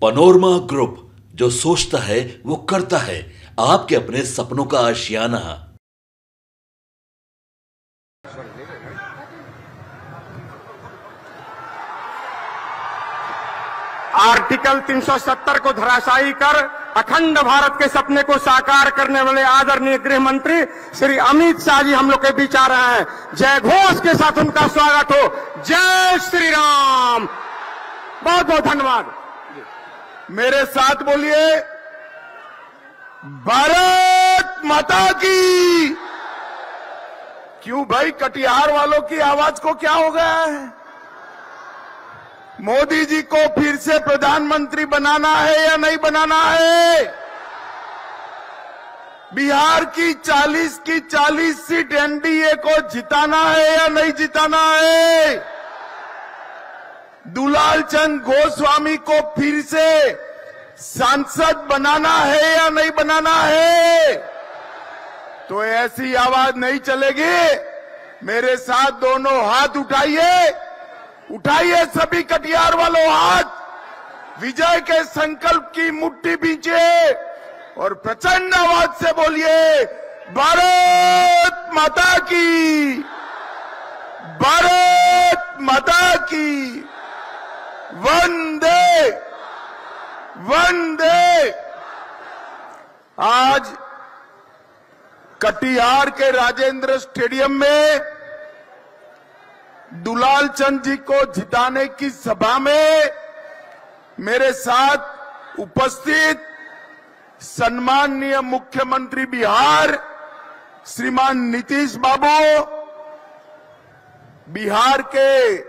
Panorama group, जो सोचता है वो करता है। आपके अपने सपनों का आशियाना। आर्टिकल 370 को धराशायी कर अखंड भारत के सपने को साकार करने वाले आदरणीय गृह मंत्री श्री अमित शाह जी हम लोग के बीच आ रहे हैं। जय घोष के साथ उनका स्वागत हो। जय श्री राम। बहुत बहुत धन्यवाद। मेरे साथ बोलिए, भारत माता की। क्यों भाई, कटिहार वालों की आवाज को क्या हो गया है? मोदी जी को फिर से प्रधानमंत्री बनाना है या नहीं बनाना है? बिहार की 40 सीट एनडीए को जिताना है या नहीं जिताना है? दुलाल चंद गोस्वामी को फिर से सांसद बनाना है या नहीं बनाना है? तो ऐसी आवाज नहीं चलेगी। मेरे साथ दोनों हाथ उठाइए, उठाइए सभी कटिहार वालों हाथ। विजय के संकल्प की मुट्ठी बींचे और प्रचंड आवाज से बोलिए, भारत माता की, भारत माता की। वंदे वंदे। आज कटिहार के राजेंद्र स्टेडियम में दुलाल चंद जी को जिताने की सभा में मेरे साथ उपस्थित सम्माननीय मुख्यमंत्री बिहार श्रीमान नीतीश बाबू, बिहार के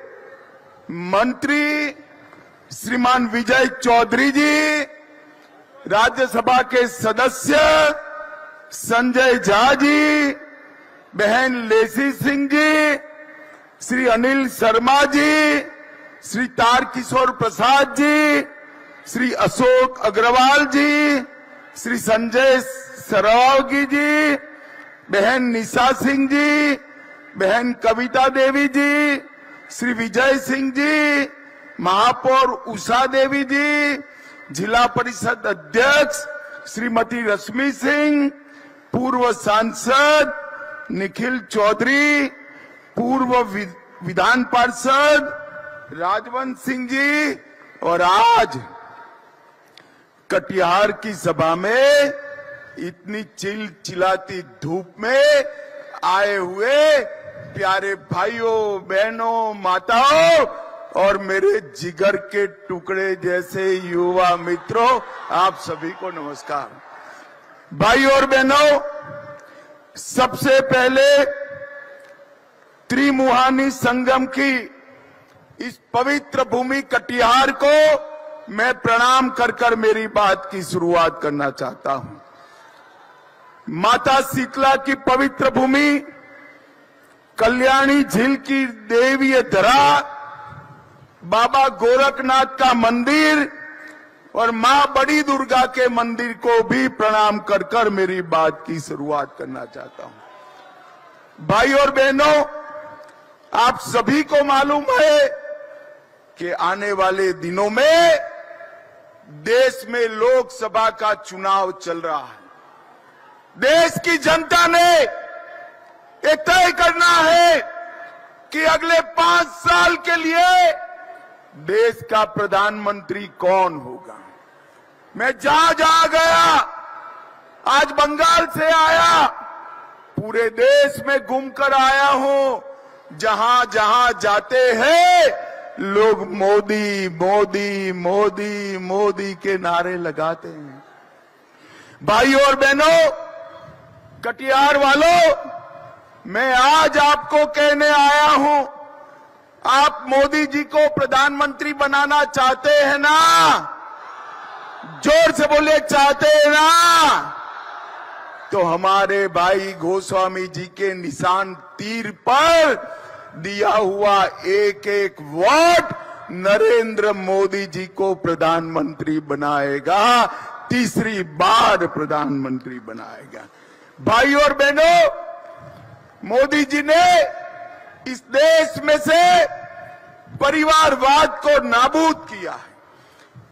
मंत्री श्रीमान विजय चौधरी जी, राज्यसभा के सदस्य संजय झा जी, बहन लेसी सिंह जी, श्री अनिल शर्मा जी, श्री तारकिशोर प्रसाद जी, श्री अशोक अग्रवाल जी, श्री संजय सरावगी जी, बहन निशा सिंह जी, बहन कविता देवी जी, श्री विजय सिंह जी, महापौर उषा देवी जी, जिला परिषद अध्यक्ष श्रीमती रश्मि सिंह, पूर्व सांसद निखिल चौधरी, पूर्व विधान पार्षद राजवंत सिंह जी, और आज कटिहार की सभा में इतनी चिलचिलाती धूप में आए हुए प्यारे भाइयों बहनों माताओं और मेरे जिगर के टुकड़े जैसे युवा मित्रों, आप सभी को नमस्कार। भाइयों और बहनों, सबसे पहले त्रिमुहानी संगम की इस पवित्र भूमि कटिहार को मैं प्रणाम कर मेरी बात की शुरुआत करना चाहता हूं। माता शीतला की पवित्र भूमि, कल्याणी झील की देवीय धरा, बाबा गोरखनाथ का मंदिर और मां बड़ी दुर्गा के मंदिर को भी प्रणाम कर मेरी बात की शुरुआत करना चाहता हूं। भाई और बहनों, आप सभी को मालूम है कि आने वाले दिनों में देश में लोकसभा का चुनाव चल रहा है। देश की जनता ने ये तय करना है कि अगले 5 साल के लिए देश का प्रधानमंत्री कौन होगा। मैं जहां जहां गया, आज बंगाल से आया, पूरे देश में घूमकर आया हूं। जहां जहां जाते हैं लोग मोदी मोदी मोदी मोदी के नारे लगाते हैं। भाइयों और बहनों, कटिहार वालों, मैं आज आपको कहने आया हूं, आप मोदी जी को प्रधानमंत्री बनाना चाहते हैं ना? जोर से बोलिए, चाहते हैं ना? तो हमारे भाई गोस्वामी जी के निशान तीर पर दिया हुआ एक एक वोट नरेंद्र मोदी जी को प्रधानमंत्री बनाएगा, तीसरी बार प्रधानमंत्री बनाएगा। भाई और बहनों, मोदी जी ने इस देश में से परिवारवाद को नाबूद किया है।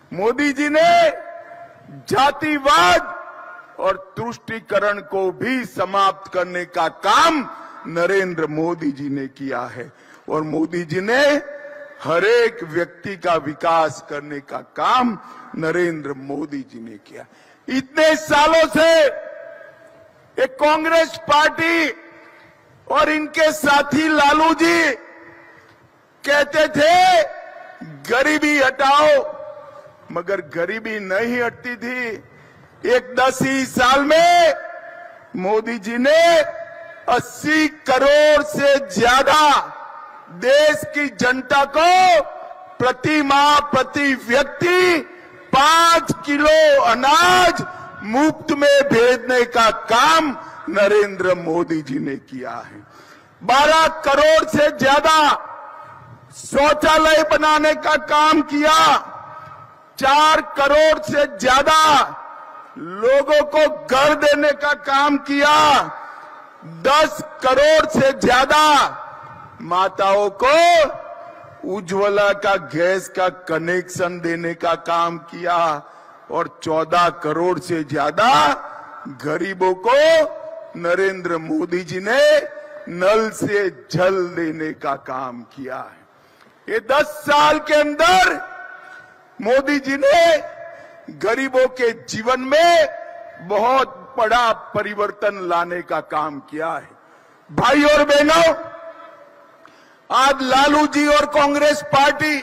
मोदी जी ने जातिवाद और तुष्टीकरण को भी समाप्त करने का काम नरेंद्र मोदी जी ने किया है और मोदी जी ने हर एक व्यक्ति का विकास करने का काम नरेंद्र मोदी जी ने किया। इतने सालों से एक कांग्रेस पार्टी और इनके साथी लालू जी कहते थे गरीबी हटाओ, मगर गरीबी नहीं हटती थी। एक 10 ही साल में मोदी जी ने 80 करोड़ से ज्यादा देश की जनता को प्रति माह प्रति व्यक्ति 5 किलो अनाज मुफ्त में भेजने का काम नरेंद्र मोदी जी ने किया है। 12 करोड़ से ज्यादा शौचालय बनाने का काम किया। 4 करोड़ से ज्यादा लोगों को घर देने का काम किया। 10 करोड़ से ज्यादा माताओं को उज्ज्वला का गैस का कनेक्शन देने का काम किया और 14 करोड़ से ज्यादा गरीबों को नरेंद्र मोदी जी ने नल से जल देने का काम किया है। ये 10 साल के अंदर मोदी जी ने गरीबों के जीवन में बहुत बड़ा परिवर्तन लाने का काम किया है। भाई और बहनों, आज लालू जी और कांग्रेस पार्टी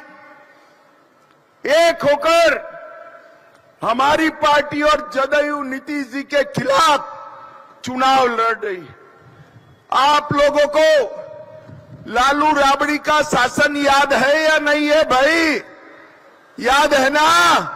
एक होकर हमारी पार्टी और जदयू नीतीश जी के खिलाफ चुनाव लड़ रही है। आप लोगों को लालू राबड़ी का शासन याद है या नहीं है भाई? याद है ना?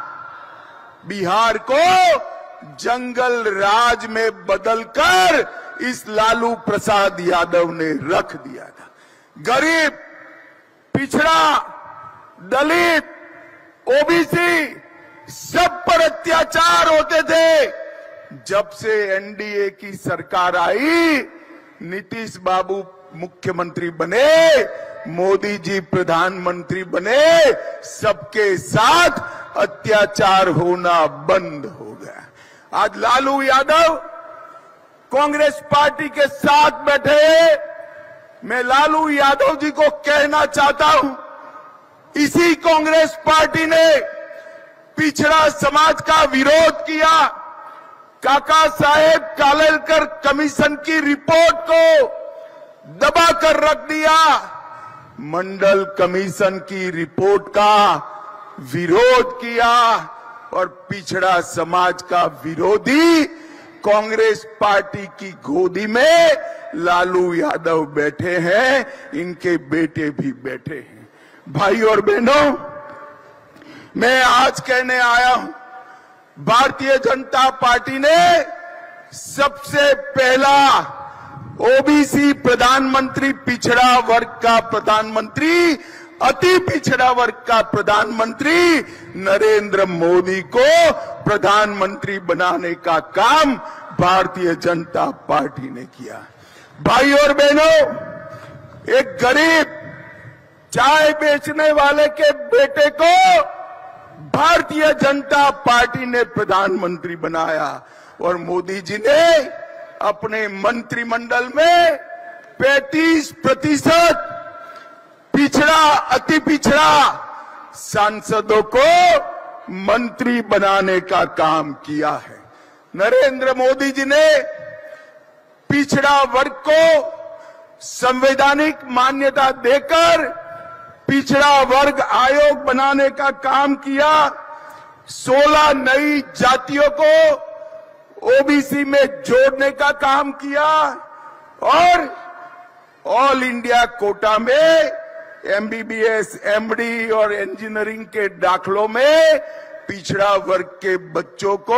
बिहार को जंगल राज में बदलकर इस लालू प्रसाद यादव ने रख दिया था। गरीब, पिछड़ा, दलित, ओबीसी सब पर अत्याचार होते थे। जब से एनडीए की सरकार आई, नीतीश बाबू मुख्यमंत्री बने, मोदी जी प्रधानमंत्री बने, सबके साथ अत्याचार होना बंद हो गया। आज लालू यादव कांग्रेस पार्टी के साथ बैठे। मैं लालू यादव जी को कहना चाहता हूं, इसी कांग्रेस पार्टी ने पिछड़ा समाज का विरोध किया। काका साहेब कालेलकर कमीशन की रिपोर्ट को दबाकर रख दिया। मंडल कमीशन की रिपोर्ट का विरोध किया और पिछड़ा समाज का विरोधी कांग्रेस पार्टी की गोदी में लालू यादव बैठे हैं, इनके बेटे भी बैठे हैं। भाई और बहनों, मैं आज कहने आया हूं, भारतीय जनता पार्टी ने सबसे पहला ओबीसी प्रधानमंत्री, पिछड़ा वर्ग का प्रधानमंत्री, अति पिछड़ा वर्ग का प्रधानमंत्री नरेंद्र मोदी को प्रधानमंत्री बनाने का काम भारतीय जनता पार्टी ने किया। भाई और बहनों, एक गरीब चाय बेचने वाले के बेटे को भारतीय जनता पार्टी ने प्रधानमंत्री बनाया और मोदी जी ने अपने मंत्रिमंडल में 35% पिछड़ा, अति पिछड़ा सांसदों को मंत्री बनाने का काम किया है। नरेंद्र मोदी जी ने पिछड़ा वर्ग को संवैधानिक मान्यता देकर पिछड़ा वर्ग आयोग बनाने का काम किया। 16 नई जातियों को ओबीसी में जोड़ने का काम किया और ऑल इंडिया कोटा में एमबीबीएस, एमडी और इंजीनियरिंग के दाखलों में पिछड़ा वर्ग के बच्चों को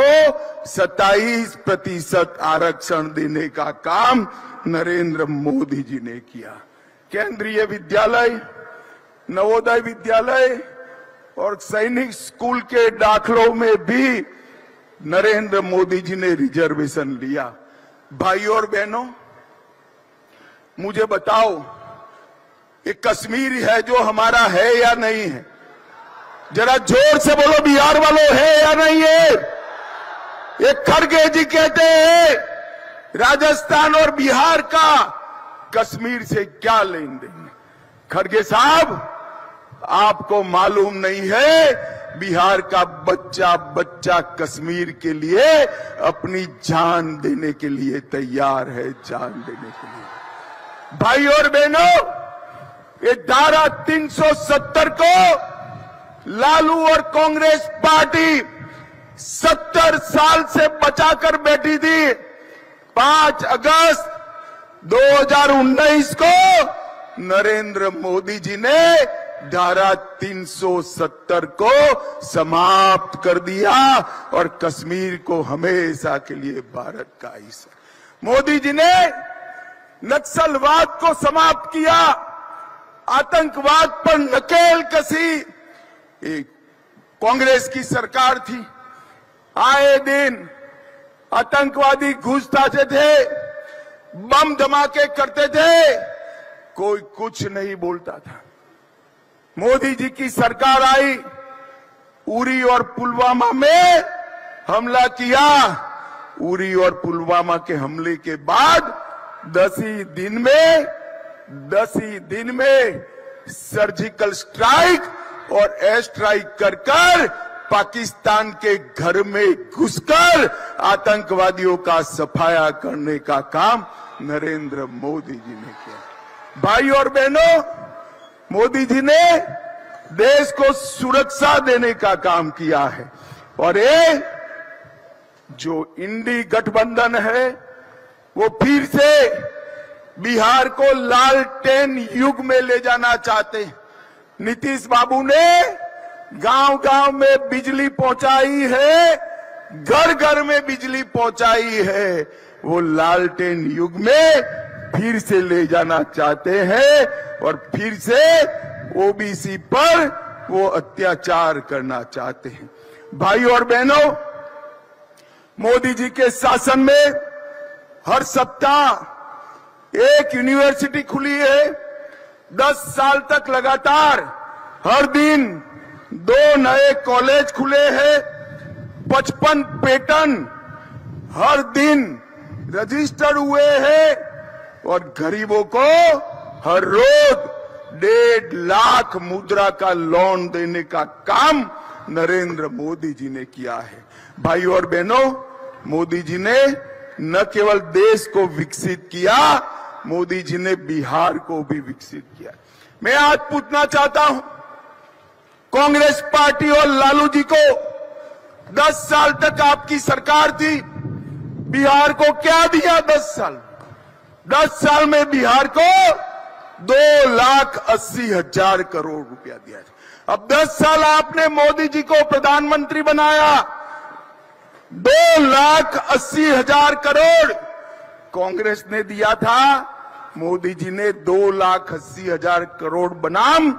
27% आरक्षण देने का काम नरेंद्र मोदी जी ने किया। केंद्रीय विद्यालय, नवोदय विद्यालय और सैनिक स्कूल के दाखलों में भी नरेंद्र मोदी जी ने रिजर्वेशन लिया। भाई और बहनों, मुझे बताओ, ये कश्मीर है जो हमारा है या नहीं है? जरा जोर से बोलो, बिहार वालों है या नहीं है? ये खड़गे जी कहते हैं राजस्थान और बिहार का कश्मीर से क्या लेन देन। खड़गे साहब, आपको मालूम नहीं है बिहार का बच्चा बच्चा कश्मीर के लिए अपनी जान देने के लिए तैयार है, जान देने के लिए। भाई और बहनों, ये धारा 370 को लालू और कांग्रेस पार्टी 70 साल से बचाकर बैठी थी। 5 अगस्त 2019 को नरेंद्र मोदी जी ने धारा 370 को समाप्त कर दिया और कश्मीर को हमेशा के लिए भारत का हिस्सा। मोदी जी ने नक्सलवाद को समाप्त किया, आतंकवाद पर नकेल कसी। एक कांग्रेस की सरकार थी, आए दिन आतंकवादी घुसताते थे, बम धमाके करते थे, कोई कुछ नहीं बोलता था। मोदी जी की सरकार आई, उरी और पुलवामा में हमला किया। उरी और पुलवामा के हमले के बाद 10 ही दिन में सर्जिकल स्ट्राइक और एयर स्ट्राइक कर पाकिस्तान के घर में घुसकर आतंकवादियों का सफाया करने का काम नरेंद्र मोदी जी ने किया। भाई और बहनों, मोदी जी ने देश को सुरक्षा देने का काम किया है और ये जो इंडी गठबंधन है वो फिर से बिहार को लालटेन युग में ले जाना चाहते हैं। नीतीश बाबू ने गांव-गांव में बिजली पहुंचाई है, घर घर में बिजली पहुंचाई है। वो लालटेन युग में फिर से ले जाना चाहते हैं और फिर से ओबीसी पर वो अत्याचार करना चाहते हैं। भाई और बहनों, मोदी जी के शासन में हर सप्ताह एक यूनिवर्सिटी खुली है। 10 साल तक लगातार हर दिन 2 नए कॉलेज खुले हैं। 55 पेटेंट हर दिन रजिस्टर हुए हैं और गरीबों को हर रोज 1.5 लाख मुद्रा का लोन देने का काम नरेंद्र मोदी जी ने किया है। भाई और बहनों, मोदी जी ने न केवल देश को विकसित किया, मोदी जी ने बिहार को भी विकसित किया। मैं आज पूछना चाहता हूं, कांग्रेस पार्टी और लालू जी को 10 साल तक आपकी सरकार थी, बिहार को क्या दिया? 10 साल में बिहार को 2,80,000 करोड़ रुपया दिया। अब 10 साल आपने मोदी जी को प्रधानमंत्री बनाया, 2,80,000 करोड़ कांग्रेस ने दिया था। मोदी जी ने 2,80,000 करोड़ बनाम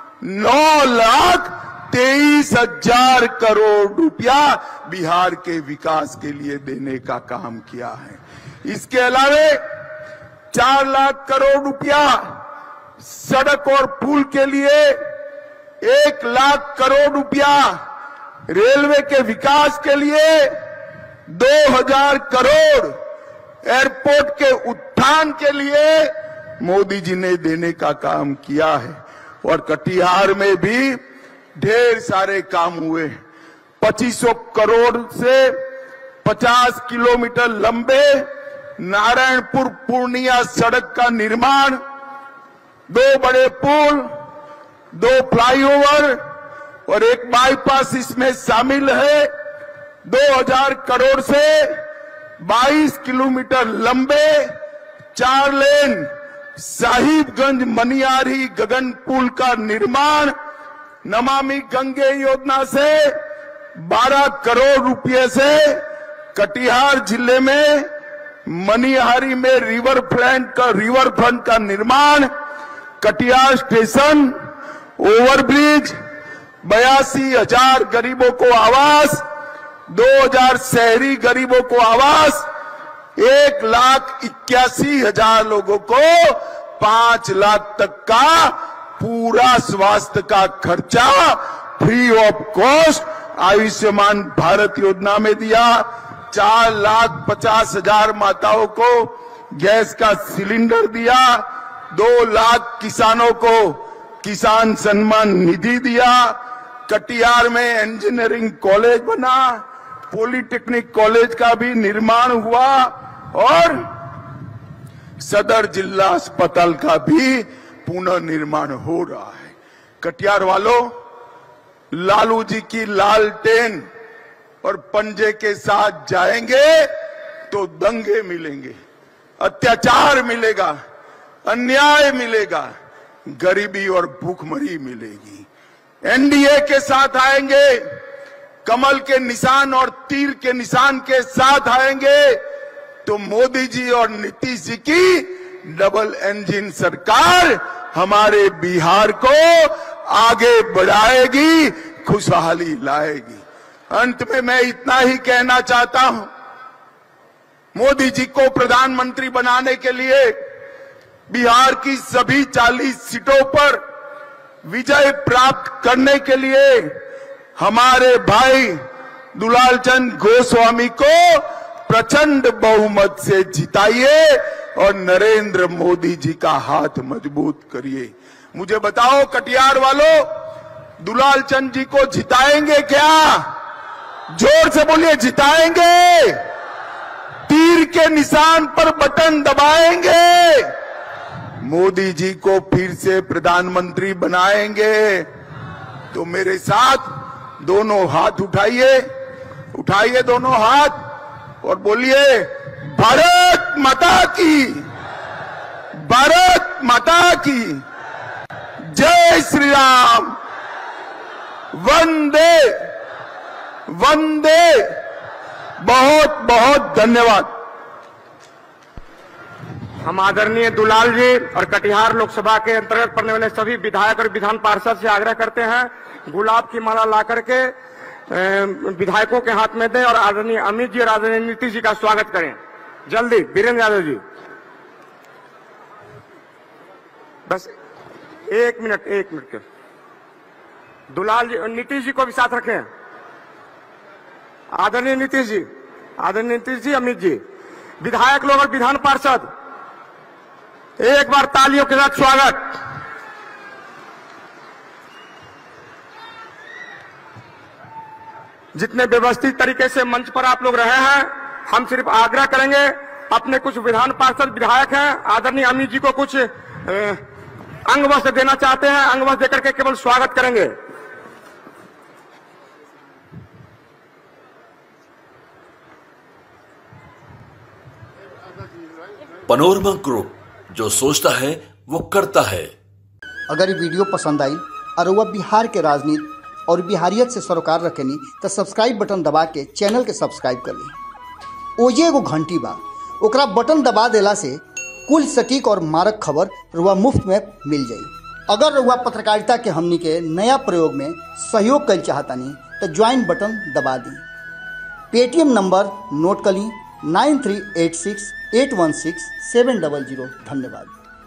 9,23,000 करोड़ रुपया बिहार के विकास के लिए देने का काम किया है। इसके अलावा 4 लाख करोड़ रुपया सड़क और पुल के लिए, 1 लाख करोड़ रुपया रेलवे के विकास के लिए, 2,000 करोड़ एयरपोर्ट के उत्थान के लिए मोदी जी ने देने का काम किया है। और कटिहार में भी ढेर सारे काम हुए। 2500 करोड़ से 50 किलोमीटर लंबे नारायणपुर पूर्णिया सड़क का निर्माण, 2 बड़े पुल, 2 फ्लाईओवर और 1 बाईपास इसमें शामिल है। 2,000 करोड़ से 22 किलोमीटर लंबे 4 लेन साहिबगंज मनियारी गगन पुल का निर्माण, नमामि गंगे योजना से 12 करोड़ रुपए से कटिहार जिले में मनिहारी में रिवर फ्रंट का निर्माण, कटिहार स्टेशन, ओवरब्रिज, 82,000 गरीबों को आवास, 2,000 शहरी गरीबों को आवास, 1,81,000 लोगों को 5 लाख तक का पूरा स्वास्थ्य का खर्चा free of cost Ayushman Bharat योजना में दिया। 4,50,000 माताओं को गैस का सिलेंडर दिया। 2 लाख किसानों को किसान सम्मान निधि दिया। कटिहार में इंजीनियरिंग कॉलेज बना, पॉलिटेक्निक कॉलेज का भी निर्माण हुआ और सदर जिला अस्पताल का भी पुनर्निर्माण हो रहा है। कटिहार वालों, लालू जी की लालटेन और पंजे के साथ जाएंगे तो दंगे मिलेंगे, अत्याचार मिलेगा, अन्याय मिलेगा, गरीबी और भूखमरी मिलेगी। एनडीए के साथ आएंगे, कमल के निशान और तीर के निशान के साथ आएंगे तो मोदी जी और नीतीश जी की डबल इंजन सरकार हमारे बिहार को आगे बढ़ाएगी, खुशहाली लाएगी। अंत में मैं इतना ही कहना चाहता हूं, मोदी जी को प्रधानमंत्री बनाने के लिए बिहार की सभी 40 सीटों पर विजय प्राप्त करने के लिए हमारे भाई दुलालचंद गोस्वामी को प्रचंड बहुमत से जिताइए और नरेंद्र मोदी जी का हाथ मजबूत करिए। मुझे बताओ कटिहार वालों, दुलालचंद जी को जिताएंगे क्या? जोर से बोलिए, जिताएंगे? तीर के निशान पर बटन दबाएंगे? मोदी जी को फिर से प्रधानमंत्री बनाएंगे? तो मेरे साथ दोनों हाथ उठाइए, उठाइए दोनों हाथ और बोलिए, भारत माता की, भारत माता की जय श्री राम, वंदे वंदे। बहुत बहुत धन्यवाद। हम आदरणीय दुलाल जी और कटिहार लोकसभा के अंतर्गत पड़ने वाले सभी विधायक और विधान पार्षद से आग्रह करते हैं, गुलाब की माला ला करके विधायकों के हाथ में दें और आदरणीय अमित जी और आदरणीय नीतीश जी का स्वागत करें। जल्दी वीरेंद्र यादव जी, बस 1 मिनट के। दुलाल जी और नीतीश जी को भी साथ रखें। आदरणीय नीतीश जी, अमित जी, विधायक लोग और विधान पार्षद, एक बार तालियों के साथ स्वागत। जितने व्यवस्थित तरीके से मंच पर आप लोग रहे हैं, हम सिर्फ आग्रह करेंगे, अपने कुछ विधान पार्षद विधायक हैं, आदरणीय अमित जी को कुछ अंग वस्त्र देना चाहते हैं, अंग वस्त्र देकर के केवल स्वागत करेंगे। पनोरमा ग्रुप, जो सोचता है वो करता है। अगर ये वीडियो पसंद आई और वह बिहार के राजनीति और बिहारियत से सरोकार रखेनी तो सब्सक्राइब बटन दबा के चैनल के सब्सक्राइब कर ली। ओजे एगो घंटी बा, ओकरा बटन दबा देला से कुल सटीक और मारक खबर रुआ मुफ्त में मिल जाई। अगर रुआ पत्रकारिता के हमनी के नया प्रयोग में सहयोग कर चाहतानी तो ज्वाइन बटन दबा दी। पेटीएम नंबर नोट कर ली 9386 816 700। धन्यवाद।